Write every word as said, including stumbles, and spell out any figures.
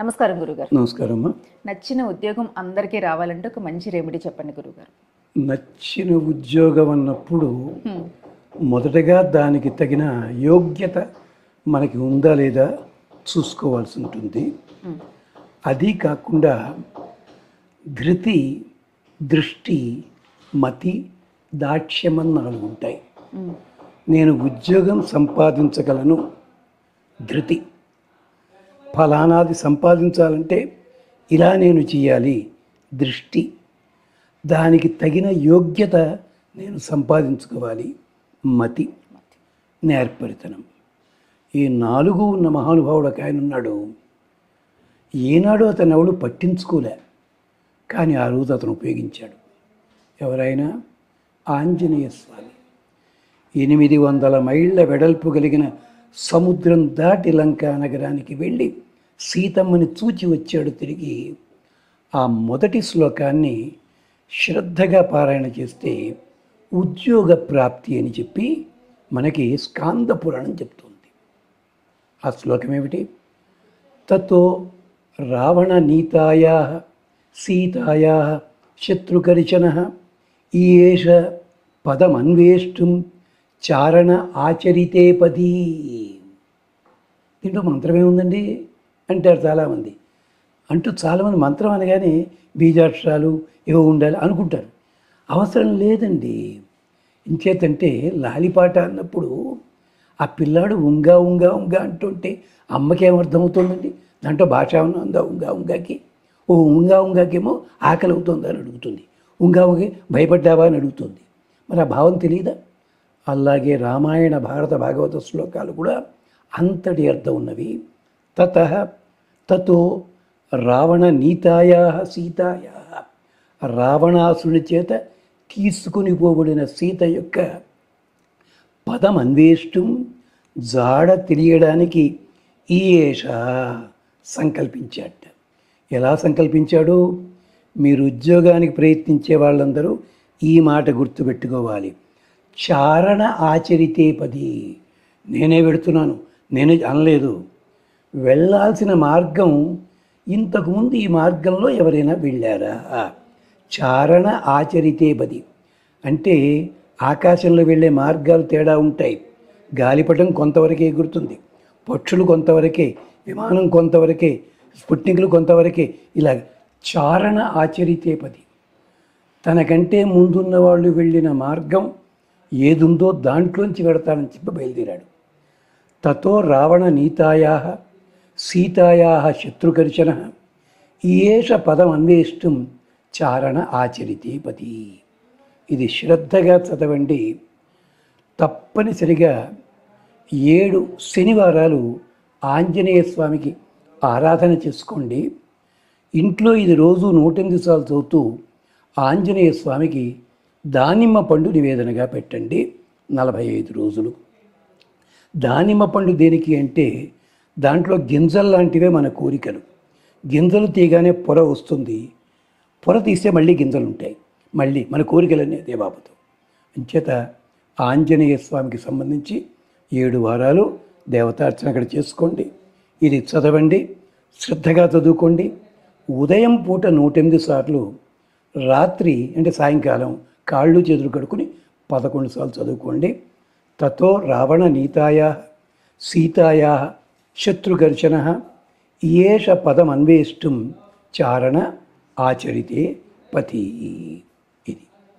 నమస్కారం గురుగారు. నమస్కారం అమ్మా. నచ్చిన ఉద్యోగం అందరికీ రావాలంటే ఒక మంచి రెమెడీ చెప్పండి గురుగారు. నచ్చిన ఉద్యోగం అన్నప్పుడు మొదటగా దానికి తగిన యోగ్యత మనకి ఉందా లేదా చూసుకోవాల్సి ఉంటుంది. అది కాకుండా ధృతి, దృష్టి, మతి, దాక్ష్యమని నాలుగు ఉంటాయి. నేను ఉద్యోగం సంపాదించగలను, ధృతి. ఫలానాది సంపాదించాలంటే ఇలా నేను చేయాలి, దృష్టి. దానికి తగిన యోగ్యత నేను సంపాదించుకోవాలి, మతి, నేర్పరితనం. ఈ నాలుగు ఉన్న మహానుభావుడు ఒక ఆయన ఉన్నాడు. ఏనాడు అతను ఎవడు పట్టించుకోలే, కానీ ఆ రోజు అతను ఉపయోగించాడు. ఎవరైనా ఆంజనేయ స్వామి. ఎనిమిది వందల మైళ్ళ వెడల్పు కలిగిన సముద్రం దాటి లంకా నగరానికి వెళ్ళి సీతమ్మని చూచి వచ్చాడు తిరిగి. ఆ మొదటి శ్లోకాన్ని శ్రద్ధగా పారాయణ చేస్తే ఉద్యోగ ప్రాప్తి అని చెప్పి మనకి స్కాంద పురాణం చెప్తుంది. ఆ శ్లోకం ఏమిటి? తతో రావణ నీతాయా సీతాయా శత్రుకరిచన ఈయేష పదమన్వేష్టం చారణ ఆచరితే పది. దీంట్లో మంత్రం ఏముందండి అంటారు చాలామంది. అంటూ చాలామంది మంత్రం అనగానే బీజాక్షరాలు ఏవో ఉండాలి అనుకుంటారు. అవసరం లేదండి. ఇంచేతంటే లాలిపాట అన్నప్పుడు ఆ పిల్లాడు ఉంగా ఉంగా ఉంగా అంటుంటే అమ్మకి ఏమర్థమవుతుందండి? దాంట్లో భాష ఉందా? ఉంగా ఉంగాకి ఓ ఉంగా ఉంగాకేమో ఆకలి అవుతుందా అని అడుగుతుంది, ఉంగా ఉంగే భయపడ్డావా అని అడుగుతుంది. మరి ఆ భావం తెలియదా? అలాగే రామాయణ భారత భాగవత శ్లోకాలు కూడా అంతటి అర్థం ఉన్నవి. తత తతో రావణ నీతాయా సీతాయా, రావణాసుని చేత తీసుకుని పోబడిన సీత యొక్క పదం అన్వేష్టం, జాడ తెలియడానికి ఈయేష సంకల్పించాట. ఎలా సంకల్పించాడు? మీరు ఉద్యోగానికి ప్రయత్నించే వాళ్ళందరూ ఈ మాట గుర్తుపెట్టుకోవాలి. చారణ ఆచరితే పది. నేనే పెడుతున్నాను, నేనే అనలేదు. వెళ్ళాల్సిన మార్గం, ఇంతకుముందు ఈ మార్గంలో ఎవరైనా వెళ్ళారా? చారణ ఆచరితే పది అంటే ఆకాశంలో వెళ్ళే మార్గాలు తేడా ఉంటాయి. గాలిపటం కొంతవరకే ఎగురుతుంది, పక్షులు కొంతవరకే, విమానం కొంతవరకే, స్పుట్నికులు కొంతవరకే. ఇలా చారణ ఆచరితే పది. తనకంటే ముందున్న వాళ్ళు వెళ్ళిన మార్గం ఏదుందో దాంట్లోంచి వెడతానని చెప్పి బయలుదేరాడు. తతో రావణ నీతాయా సీతాయా శత్రుకర్షణ ఈయేష పదం అన్వేష్టం చారణ ఆచరితే పతి. ఇది శ్రద్ధగా చదవండి. తప్పనిసరిగా ఏడు శనివారాలు ఆంజనేయ స్వామికి ఆరాధన చేసుకోండి. ఇంట్లో ఇది రోజు నూటెనిమిది సార్లు చదువుతూ ఆంజనేయ స్వామికి దానిమ్మ పండు నివేదనగా పెట్టండి నలభై ఐదు రోజులు. దానిమ్మ పండు దేనికి అంటే దాంట్లో గింజలు లాంటివే మన కోరికలు. గింజలు తీయగానే పొర వస్తుంది, పొర తీస్తే మళ్ళీ గింజలు ఉంటాయి, మళ్ళీ మన కోరికలన్నీ అదే బాబుతో. అంచేత ఆంజనేయ స్వామికి సంబంధించి ఏడు వారాలు దేవతార్చన అక్కడ చేసుకోండి. ఇది చదవండి, శ్రద్ధగా చదువుకోండి. ఉదయం పూట నూటెనిమిది సార్లు, రాత్రి అంటే సాయంకాలం కాళ్ళు చేతులు కడుక్కుని పదకొండు సార్లు చదువుకోండి. తతో రావణ నీతాయా సీతాయా శత్రుఘర్షణ ఈయేష పదం అన్వేష్టం చారణ ఆచరితే పతి.